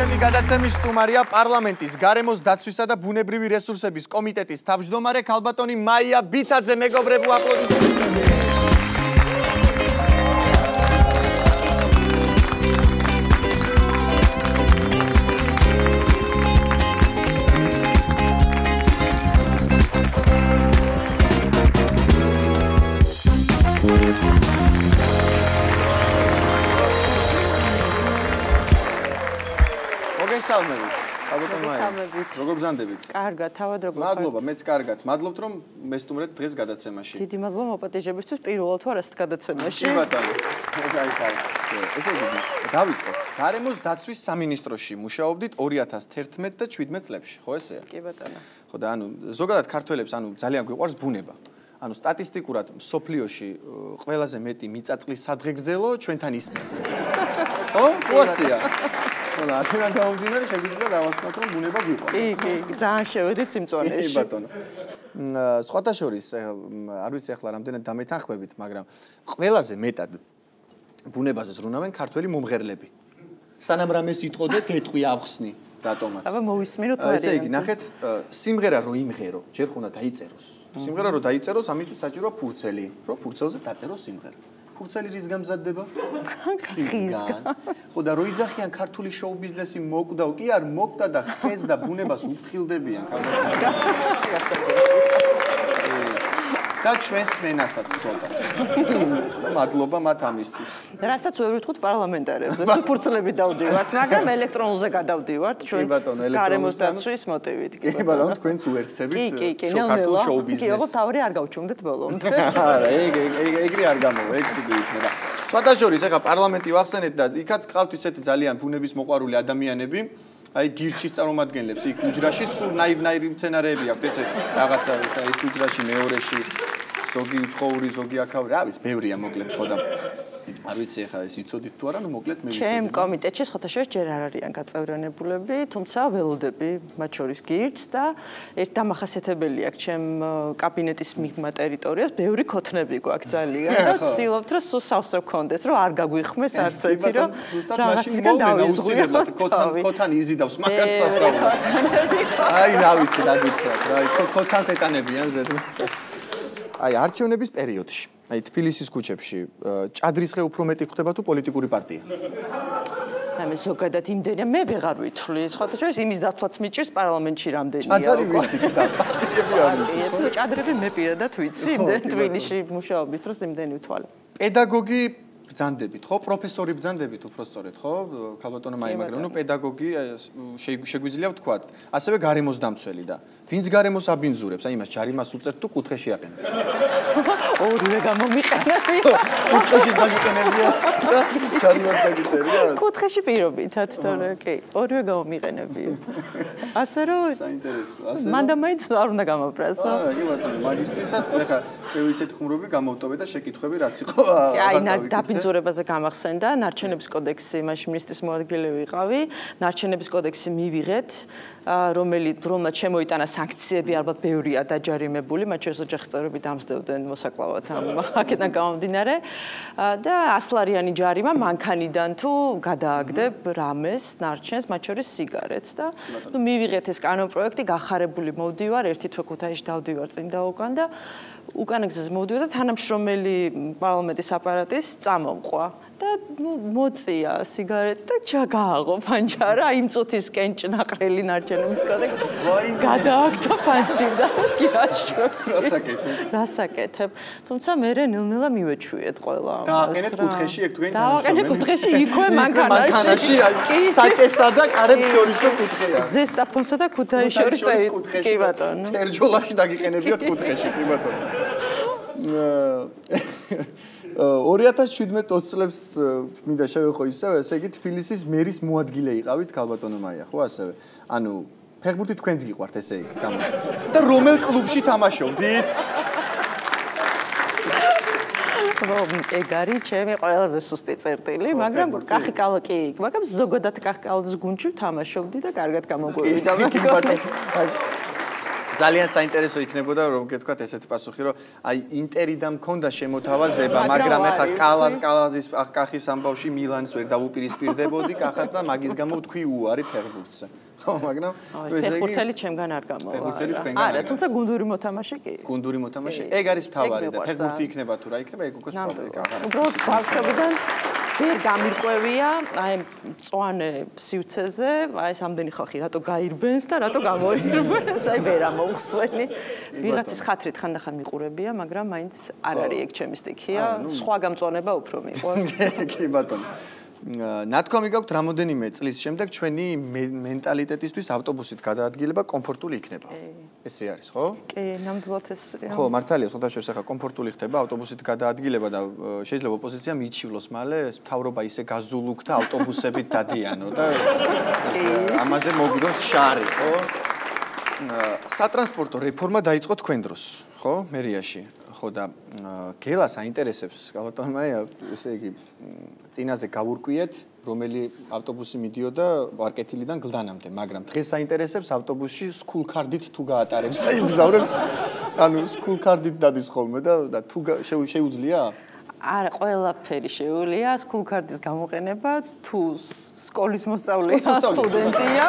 ჩემი გადაცემის სტუმარია პარლამენტის გარემოს დაცვისა და ბუნებრივი რესურსების კომიტეტის თავმჯდომარე ქალბატონი მაია ბითაძე. მეგობრებო, აპლოდისმენტები. Როგორ გზანდებით? კარგად, თავად როგორ ხართ? მადლობა, მეც კარგად. მადლობთ რომ მესტუმრეთ დღეს გადაცემაში. დიდი მადლობა მოპატეჟებისთვის პირველად ვარ ასეთ გადაცემაში. კი ბატონო. გაიხარეთ. ესე იგი, დავიწყოთ. გარემოს დაცვის სამინისტროში მუშაობდით 2011 და 17 წლებში, ხო ესეა? კი ბატონო. ხო და ზოგადად ქართველებს ძალიან გვიყვარს ბუნება. სტატისტიკურად მსოფლიოში ყველაზე მეტი მიწაწყლის სადღეგრძელო ჩვენთან ისმენ. ხო? ყოსია. Ola, აქედან გამომდინარე შეგვიძლია დავასწროთ რომ ბუნება გვიყვარს. კი, ძალიან შევედით სიმწვანეში. კი ბატონო. სხვათა შორის, არ ვიცი ახლა რამდენად დამეთანხმებით, მაგრამ ყველაზე მეტად ბუნებაზე ზრუნავენ ქართველი მომღერლები. სანამ რამეს იტყოდე, გეტყვი ავხსნი, რატომაც. აბა მოვისმინოთ ვარიანტი. ესე იგი, ნახეთ, სიმღერა რო იმღერო, ჯერ ხონდა დაიწეროს. სიმღერა რო დაიწეროს, ამისთვის საჭიროა ფურცელი, რომ ფურცელზე დაწეროს სიმღერა. ფურცელი რის გამზადდება? ხისგან. ხო და რო იძახიან ქართული შოუ ბიზნესი მოკვდა, კი არ მოკვდა და ხეს და ბუნებას უფრთხილდებიან და ჩვენს მენასაც ცოტა. მადლობა მათ ამისთვის. რასაც ვერ ვიტყვით პარლამენტარებზე, სუფურცლები დავდივართ, მაგრამ ელექტრონულზე გადავდივართ ჩვენს გარემოს დაცვის მოტივით. კი ბატონო, თქვენც უერთდებით ქართულ შოუ ბიზნესს. კი, ოღონდ თავი არ გავჩუმდეთ ბოლომდე. არა, ეგრე არ გამოვა, ეგ ცუდი იქნება. სხვათა შორის, ეხლა პარლამენტი ვახსენეთ და იქაც ყავთ ისეთი ძალიან ბუნების მოყვარული ადამიანები. Ai გირჩის წარმომადგენლებს იქ უჯრაში სულ ნაირ-ნაირი მცენარეები აქვს ესე რაღაცა იქ უჯრაში მეორეში ზოგი უცხოური ზოგი აქავი რა ვიცი ბევრია მოკლედ ხო და არ ვიცი ახლა ეს იცოდით თუ არა ნუ მოკლედ მე ვიცი ჩემ კომიტეტში სხვათა შორის ჯერ არ არიან გაწევრიანებულები თუმცა ველოდები მათ შორის გირჩს და ერთ დამახასიათებელი აქვს ჩემ კაბინეტის მიღმა ტერიტორიას ბევრი ქოთნები გვაქვს ძალიან და ვცდილობთ რომ სულ სავსე გქონდეს რომ არ გაგვიხმეს არც ერთი რომ რაღაცისგან დავიზღვიოთ ქოთანი იზიდავს მაგათ სასწაულს აი რა ვიცი რა გიქრათ აი ქოთანს ეტანებიან ზედმეტ აი არჩევნების პერიოდში აი თბილისის ქუჩებში ჭადრისხე უფრო მეტი ხდება თუ პოლიტიკური პარტია ამე ზოგადად იმდენია მე ვეღარ ვითვლი სხვათა შორის იმის დათვლაც მიჭირს პარლამენტში რამდენია ჭადარი ვიცი და პარტიები არ ვიცი ჭადრები მე პირადად ვიცი იმდენ თბილისში მუშაობის დროს იმდენი ვთვალე პედაგოგი ბრძანდებით ხო პროფესორი ბრძანდებით უფრო სწორედ ხო ქალბატონო მაია მაგრამ ნუ პედაგოგი შეგვიძლია ვთქვათ ასევე გარემოს დამცველი და ვინც გარემოს აბინძურებს აი იმას ჯარიმას უწევთ თუ კუთხეში აყენებთ ორივე გამომიყენებია კუთხეში დაგიყენებია და ჯარიმას დაგიწერია კუთხეში პირობითად თორე კი ორივე გამომიყენებია ასე რომ საინტერესო ასე მანდა მაინც არ უნდა გამოპრასო აა კი ბატონო მაგისტრისაც ეხა ისეთი ხმრობი გამოვტოვე და შეკითხვები რაც იყო აი დაბინძურებაზე გამახსენდა ნარჩენების კოდექსი მაშინ მინისტრის მოადგილე ვიყავი ნარჩენების კოდექსი მივიღეთ რომელმაც შემოიტანა სანქციები ალბათ ბევრია დაჯარიმებული მათ შორის ოჯახის წევრები დამსდევდნენ მოსაკლავად აქედან გამომდინარე და 100 ლარიანი ჯარიმა მანქანიდან თუ გადააგდებ რამეს ნარჩენს მათ შორის სიგარეტს და ნუ მივიღეთ ეს კანონპროექტი გახარებული მოვდივარ ერთი თვე ქუთაისში დავდივარ წინ და უკან და უკან გზაზე მოვდივარ და თანამშრომელი პარლამენტის აპარატის წამომყვა და მოწია სიგარეტი და ჩაგააღო პანჯარა იმ წუთის კენჭნაყრელი ნარჩენების კოდექსი გადააგდო პანჯრი და გირაშო რასაკეთებ თუმცა მე ნელ-ნელა მივეჩვიეთ ყველა დააყენეთ კუთხეში ეგ თქვენი დააყენეთ კუთხეში იქვე მანქანაში საჭესა და კარებს შორის რო კუთხეა ზესტაფონსა და ქუთაისის შორის კი ბატონო თერჯოლაში დაგიყენებიათ კუთხეში კი ბატონო 2017 წლებს მინდა შევეხო ისევ, ესე იგი თბილისის მერის მოადგილე იყავით ქალბატონო მაია, ხო ასევე? ანუ ფეხბურთი თქვენც გიყვართ ესე იგი გამოდის. და რომელ კლუბში თამაშობდით? ეგ არის ჩემი ყველაზე სუსტი წერტილი, მაგრამ კახიკალაკი, მაგრამ ზოგადად კახიკალაკის გუნდში თამაშობდი და კარგად გამოგვივიდა. ძალიან საინტერესო იქნებოდა რომ გეთქვათ ესეთი პასუხი რომ აი ინტერიდან მქონდა შემოთავაზება მაგრამ ეხა კალაზის კახის ამბავში მილანს ვერ დაუპირისპირდებოდი კახას და მაგის გამო თქვი უარი ფეხბურთზე ხო მაგრამ ფეხბურთელი ჩემგან არ გამოვა არა თუმცა გუნდური მოთამაშე კი გუნდური მოთამაშე ეგ არის მთავარი და ფეხბურთი იქნება თუ რა იქნება ეგ უკვე სხვა კახა უბრალოდ ბავშვობიდან ვერ გამირკვევია აი მწვანე სივრცეზე აი სამდენი ხალხი რატო გაირბენს და რატო გამოირბენს აი ვერ ამოხსენი ვიღაცის ხათრით ხანდახან მიყურებია მაგრამ მაინც არ არის ეგ ჩემი სტიქია სხვა გამწვანება უფრო მიყვარს კი ბატონო ნათქვამი გაქვთ რამოდენიმე წლის შემდეგ ჩვენი მენტალიტეტისთვის ავტობუსით გადაადგილება კომფორტული იქნება. ესე არის, ხო? კი, ნამდვილად ესეა. ხო, მართალია, სხვადასხვა ახლა კომფორტული ხდება ავტობუსით გადაადგილება და შეიძლება ოპოზიცია მიჩივლოს მალე, მთავრობა ისე გაზულუქდა ავტობუსებით დადიანო და ამაზე მოგდოს შარი, ხო? სატრანსპორტო რეფორმა დაიწყო თქვენ დროს, ხო? მერიაში. ხო და გელას აინტერესებს გაბატონმა ესე იგი წინაზე გავურკვიეთ რომელი ავტობუსი მიდიოდა ვარკეთილიდან გლდანამდე მაგრამ დღეს აინტერესებს ავტობუსში სკულ კარდით თუ გაატარებს აი მგზავრებს ანუ სკულ კარდით დადის ხოლმე და თუ შეუძლია არა ყველაფერი შეუძლია სკულ კარდის გამოყენება თუ სკოლის მოსწავლეა სტუდენტია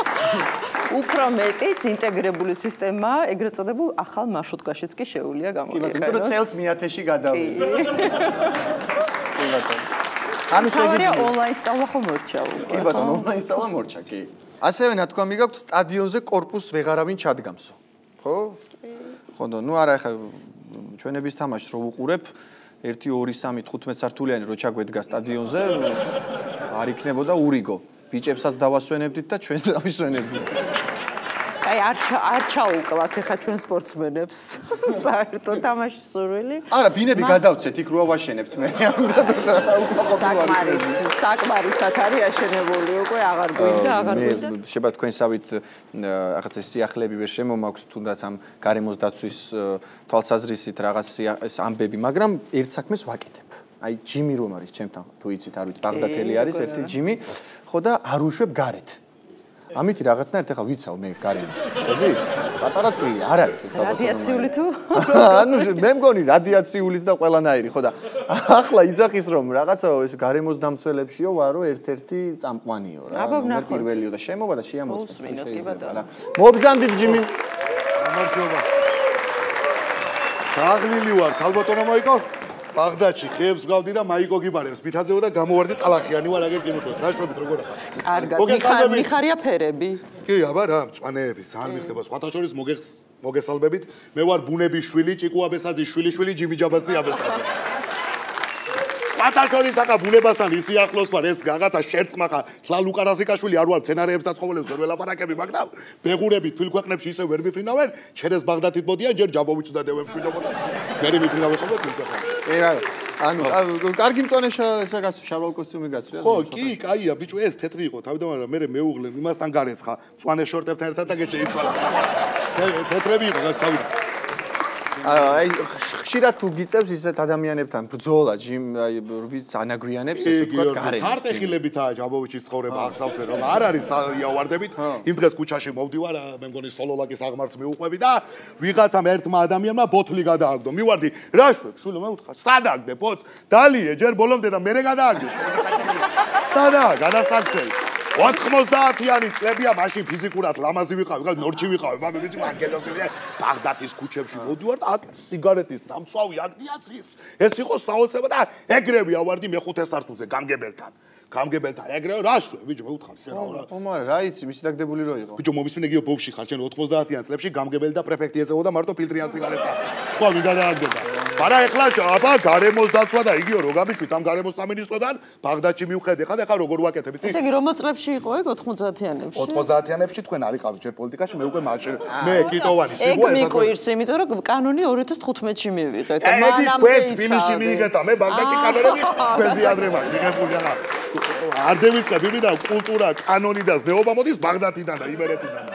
უფრო მეტიც ინტეგრებული სისტემა, ეგრეთ წოდებულ ახალ მარშრუტკაშიც კი შეუძლია გამოიყენოს. იმიტომ რომ წელს მეათეში გადავიდა. კი ბატონო. ანუ შეიძლება ონლაინ სწავლა ხომ მორჩა უკვე. კი ბატონო, ონლაინ სწავლა მორჩა, კი. ასევე ნათქვამი გაქვთ სტადიონზე კორპუსს ვეღარავინ ჩადგამსო. ხო? ხო და ნუ არა ხა ჩვენების თამაშს რო უყურებ 1 2 3 15 სართულიანი რო ჩაგვედგა სტადიონზე არ იქნებოდა ურიგო. ბიჭებსაც დავასვენებდით და ჩვენს დავისვენებდით. აი არ ჩაუკლათ ახლა ჩვენ სპორტსმენებს. საერთოდ თამაშის სურვილი. არა, ბინები გადავცეთ, იქ რო ავაშენებთ მე. საკმარისად არის აშენებული უკვე აღარ გვინდა. შეიძლება თქვენსავით რაღაც სიახლეები ვერ შემომაქვს, თუნდაც ამ გარემოს დაცვის თვალსაზრისით რაღაც ამბები, მაგრამ ერთ საქმეს ვაკეთებ. აი ჯიმი რომ არის ჩემთან თუ იცით არ ვიცი ბაღდათელი არის ერთი ჯიმი ხო და არ უშვებ გარეთ ამით რაღაცნაირად ახლა ვიცავ მე გარემოს ხოდი პატარა წვილი არ არის ეს რადიაციული თუ ანუ მე მგონი რადიაციულიც და ყველანაირი ხო და ახლა იძახის რომ რაღაცა ეს გარემოს დამცველებშიო ვარო ერთ-ერთი წამყვანიო რა ნომერ პირველიო და შემოვა და შეამოწმოს შეიძლება მობძანდით ჯიმი გამარჯობა გაღლილი ვარ ქალბატონო მაიკო ბაღდადში ხეებს გავდი და მაიკო გიბარებს ბითაძეო და გამოვარდი ტალახიანი ვარ აგერ გიმოწოთ რა შევდით როგორ ახლა კარგად მიხარია ფერები კი აბა რა მწვანეები ძალიან მიხდება სხვათა შორის მოგესალმებით მე ვარ ბუნების შვილი ჭიკუაბესაძის შვილი ჯიმი ჯაბასი აბესაძე სხვათა შორის ახლა ბუნებასთან ისიახლოს ვარ ეს რაღაცა შერწმახა ლუკარასიკაშვილი არ ვარ სცენარეებს და ცხოველებს ვერ ველაპარაკები მაგრამ ბეღურები თვილ ქვეყნებში ისე ვერ მიფრინავენ ჩერეს ბაღდათით მოდიან ჯერ ჯაბოვიც და დევემშვიდობოდა მე მიფრინავენ ხოლმე თვილ ქვეყნებში ანუ კარგი მწონე ესაგაც შარვალ კოსტიუმი გაცვია ხო კი კაია ბიჭო ეს თეთრი იყო თავიდან მაგრამ მე მეუღლე იმასთან გარეცხა მწვანე შორტებთან ერთად და გეშეიცვალა თეთრები იყო გას თავიდან აი ხშირად თუ გიწევს ისეთ ადამიანებთან ბრძოლა ჯიმ აი ვიც ანაგვიანებს ესე ვთქვათ გარემოს ქარტეხილებითაა ჯაბოვიჩის ცხოვრება ახსავსე რომ არ არის იავარდებით იმ დღეს ქუჩაში მოვდივარ მე მგონი სოლოლაკის აღმართს მიუყვები და ვიღაცამ ერთმა ადამიანმა ბოთლი გადააგდო მივარდი რა შვებ შულო მე უთხარ სადაგდე პოც დალიე ჯერ ბოლომდე და მერე გადააგდე სადა გადასაქცელი 90-იანი წლებია მაშინ ფიზიკურად ლამაზი ვიყავი, ნორჩი ვიყავი, მაგრამ ვიცი ანგელოსი ბაღდათის ქუჩებში მოდივარ და აქ სიგარეტის დამწვავი აკდიაციებს. ეს იყო საოცრება და ეგრევე ავარდი მეხუთე სართულზე გამგებელთან. გამგებელთან ეგრევე რა შვე, ბიჭო, მე უთხარ შენ რა. ხო, მაგრამ რა იცი, მისი დაგდებული რო იყო. ბიჭო, მომისმინე გიო ბოვში ხარ, შენ 90-იან წლებში გამგებელი და პრეფექტი ეწეოდა მარტო ფილტრიან სიგარეტა. სხვა ვინ გადააგდება. არა ეხლა აბა გარემოს დაცვა და იგიო რო გამიშვით ამ გარემოს სამინისტროდან ბაღდადში მივხედე ხა და ეხლა როგორ ვაკეთებ იცი? ესე იგი რომ წლებში იყო ეგ 90-იანებში? 90-იანებში თქვენ არიყავით ჯერ პოლიტიკაში მე უკვე მე კიტოვანი სიგუა ეგ მიყვირს იმიტომ რომ კანონი 2015-ში მივიღეთ მანამდე თბილისში მიიღეთ მე ბაღდადში კანონები თქვენზე ადრევა მიღებული არა არ დევიწყებ იმი და კულტურა კანონი და ზნეობა მოდის ბაღდადიდან და იმერეთიდან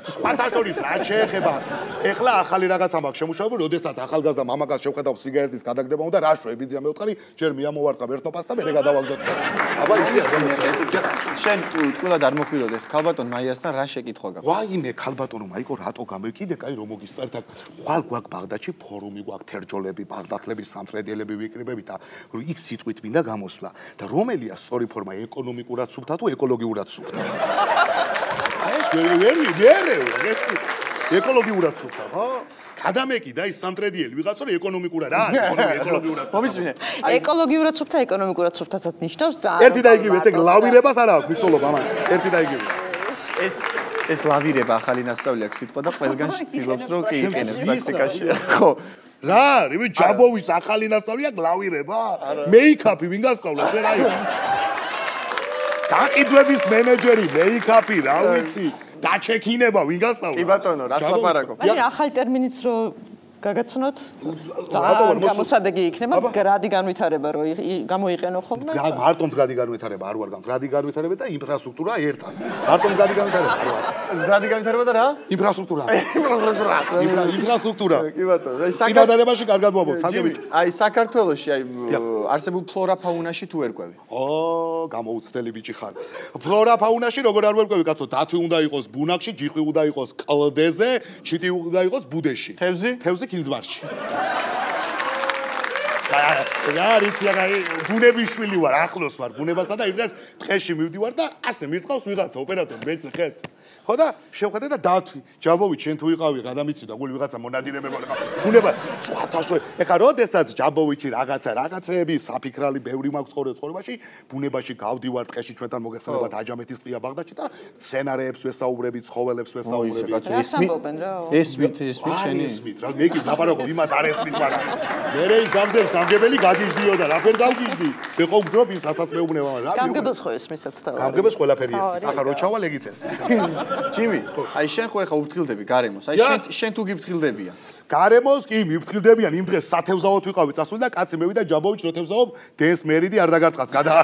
სხვათა შორის რა შეეხება ეხლა ახალი რაღაცა მაქვს შემუშავებული როდესაც ახალგაზრდა მამაკაც შევხედავ სიგარეტის გადაგდება უნდა რა შვებიძია მეუთხარი ჯერ მიამოვარტყა ერთოფას და მერე გადავალდოთ აბა ისეა შენ თქვა არ მოგვიდოდე ქალბატონ მაიასთან რა შეკითხვა გაქვს ვაიმე ქალბატონო მაიკო რატო გამე კიდე კაი რომ მოგისწართ აქ ხვალ გვაქვს ბაღდადში ფორუმი გვაქვს თერჯოლები ბაღდათლები სამტრედიელები ვიკრიბებით და იქ სიტყვით მინდა გამოსვლა და რომელია სწორი ფორმა ეკონომიკურად სუფთა თუ ეკოლოგიურად სუფთა ეს ვერე ეკოლოგიურად სუფთა ხო გადამეკიდა ის სამტრედიელი ვიღაცა რომ ეკონომიკურად რა ეკოლოგიურად მომისმინე ეკოლოგიურად სუფთა ეკონომიკურად სუფთასაც ნიშნავს ძალიან ერთი და იგივე ესე ლავირებას არ აქვს მნიშვნელობა ამან ერთი და იგივე ეს ლავირება ახალი ნასწავლი აქვს სიტყვა და ყველგან ცდილობს რომ კი იყენებს პრაქტიკაში ხო რა რივი ჯაბოვის ახალი ნასწავლი აქვს ლავირება მეიქაპი ვინ გასწავლა შენ აი გაყიდვების მენეჯერი მეიქაპი რა ვიცი დაჩექინება ვინ გასწავლა კი ბატონო რას ლაპარაკობ აი ახალი ტერმინიც რო გაგაცნოთ ძალიან გამოსადეგი იქნება გრადი განვითარება რო გამოიყენო ხოლმე მარტო გრადი განვითარება არ ვარ გრადი განვითარება და ინფრასტრუქტურა ერთად მარტო გრადი განვითარება გრადი განვითარება და რა ინფრასტრუქტურა კი ბატონო საგადადებაში კარგად ვაბობ საგებით აი საქართველოში აი არსებულ ფლორა ფაუნაში თუ ერკვევი ო გამოუცდელი ბიჭი ხარ ფლორა ფაუნაში როგორ არ ვერკვევი კაცო დათვი უნდა იყოს ბუნაგში ჯიხვი უნდა იყოს კლდეზე ჩიტი უნდა იყოს ბუდეში თევზი კინძმარში რა რიცი აი ბუნების შვილი ვარ ახლოს ვარ ბუნებასთან და ის დღეს ტყეში მივდივარ და ასე მირწყავს ვიღაცა ოპერატორი მეც ხეს ხო და შევხედე და დათვი ჯაბოვი შენ თუ იყავი გადამიცი და გული ვიღაცა მონადირებებული ხა ბუნება სხვათაშო ეხა როდესაც ჯაბოვიჩი რაღაცეები საფიქრალი ბევრი მაქვს ცხოვრებაში ბუნებაში გავდივარ ტყეში ჩვენთან მოგეხსენებათ აჯამეთის ტყია ბაღდადში და სცენარეებს ვესაუბრები ცხოველებს ვესაუბრები ესმით შენი ესმით რა მე კი ლაპარაკობ იმას არ ესმით მაგრამ მე ის გამგებს გამგებელი გაგიჟდიო და რაფერ დავგიჟდი ეხო გძრობ ის რასაც მეუბნება რა გამგებელს ხო ესმისაც თავი გამგებელს ყველაფერი ესმის ახლა რო ჩავალ ეგიც ესმის ჯიმი, აი შენ ხო ეხა უფრთხილდები გარემოს, აი შენ თუ გიფრთხილდებიან. გარემოს კი მიფრთხილდებიან იმ დღეს სათევზაოდ ვიყავი წასული და კაცი მევიდა ჯაბოვიჩ რო თევზაობ დენს მერიდი არ დაგარტყას გადა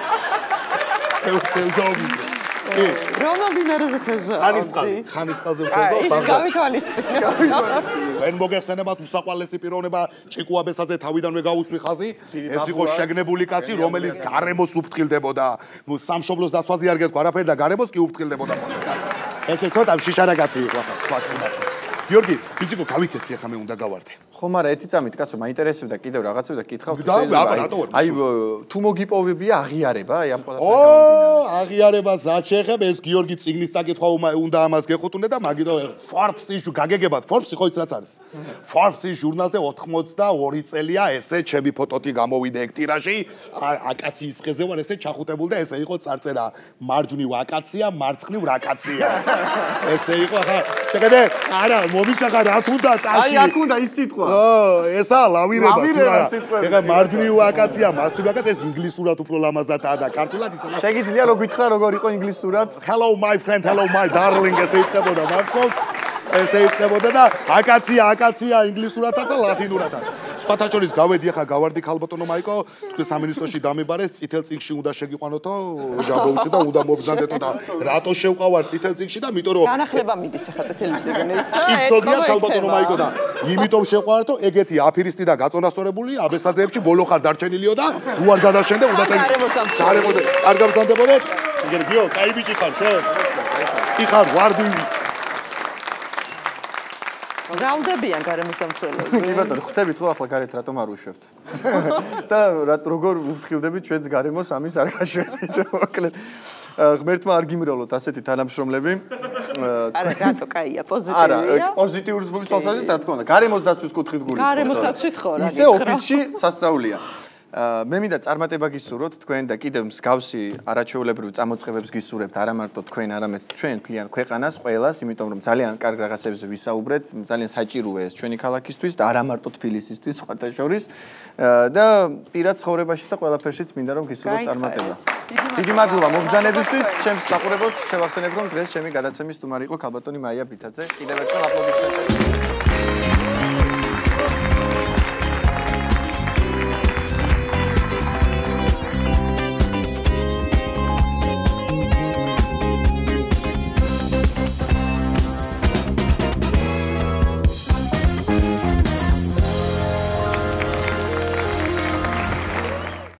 თევზაობი რომელ დინარეზე თევზაობ ხანისყალზე თევზაობ გავითვალისწინე ვენ მოგეხსენებათ უსაყვარლესი პიროვნება ჭიკუაბესაძე თავიდანვე გაუსვი ხაზი ეს იყო შეგნებული კაცი რომელიც გარემოს უფრთხილდებოდა სამშობლოს დაცვაზე არ გეთქვა არაფერი და გარემოს კი უფრთხილდებოდა ეს ცოტა შიშარა კაცი იყო ახლა გიორგი ბიჭიკო გავიქეცი ახლა მე უნდა გავარდე ხო მაგრამ ერთი წამით კაცო მაინტერესებდა კიდევ რაღაცები და კითხავ აი თუ მოგიპოვებია აღიარება აი ამ ყველაფერს გამომდინარე აღიარება ზად შეეხება ეს გიორგი წიგნის საკითხვა უნდა ამას გეხუთუნე და მაგიტო Forbes-ის გაგეგებათ Forbes-ი ხო ის რაც არის Forbes-ის ჟურნალზე 82 წელია ესე ჩემი ფოტოთი გამოვიდა ეგ ტირაჟი აკაციის ხეზე ვარ ესე ჩახუტებული და ესე იყო წარწერა მარჯვნივ აკაცია მარცხნივ რაკაცია ესე იყო ახლა შეხედე არა მომიშახა რა თუნდა ტაში აი აქ უნდა ის სიტყვა ესა ლავირება ეხა მარჯვნივ აკაცია მარცხნივ აკაცია ეს ინგლისურად უფრო ლამაზადაა და ქართულად ისე შეგიძლია რო გითხრა როგორ იყო ინგლისურად hello my friend hello my darling ესე იწყებოდა მაქსოს ესე იწყებოდა და აკაცია ინგლისურადაც და ლათინურადაც სხვათა შორის გავედი ახლა გავარდი ქალბატონო მაიკო თქვენ სამინისტროში დამიბარეს წითელ წიგნში უნდა შეგიყვანოთო ჯაბოვიჩი და უნდა მობრძანდეთო და რატო შევყავარ წითელ წიგნში და იმიტომ რომ განახლება მიდის ახლა წითელი წიგნის და იცოდია ქალბატონო მაიკო და იმიტომ შევყავართო ეგეთი აფირისტი და გაწონასწორებული აბესაძეებში ბოლო ხარ დარჩენილიო და უარ გადაშენდე უნდა გარემოზე არ გამზანდებოდე გიო კაი ბიჭი ხარ შენ კი ხარ ვარდი რავდებიან გარემოს დამცველები. კი ბატონო, ხვდებით ხო ახლა გარეთ რატომ არ უშვებთ? და როგორ ვფრთხილდებით ჩვენს გარემოს ამის არ გაშვებით, მოკლედ. ღმერთმა არ გიმრავლოთ ასეთი თანამშრომლები. არა, რატო კაია, პოზიტივია. არა, პოზიტიური თქმის თვალსაზრისით რა თქმა უნდა, გარემოს დაცვის კუთხით გულისხმობ. გარემოს დაცვით ხო რა. ისე ოფისში სასწაულია. მე მინდა წარმატება გისურვოთ თქვენ და კიდევ მსგავსი არაჩვეულებრივ წამოწყებებს გისურვებთ არა მარტო თქვენ, არამედ ჩვენ მთლიან ქვეყანას, ყველას, იმიტომ რომ ძალიან კარგ რაღაცებზე ვისაუბრეთ, ძალიან საჭიროა ეს ჩვენი ქალაქისთვის და არა მარტო თბილისისთვის, სხვათა შორის და პირად ცხოვრებაში და ყველაფერშიც მინდა რომ გისურვოთ წარმატება. დიდი მადლობა მოგზანებისთვის, ჩემს დაყურებელს შევახსენებ რომ დღეს ჩემი გადაცემის სტუმარი იყო ქალბატონი მაია ბითაძე. კიდევ ერთხელ აპლოდისმენტები.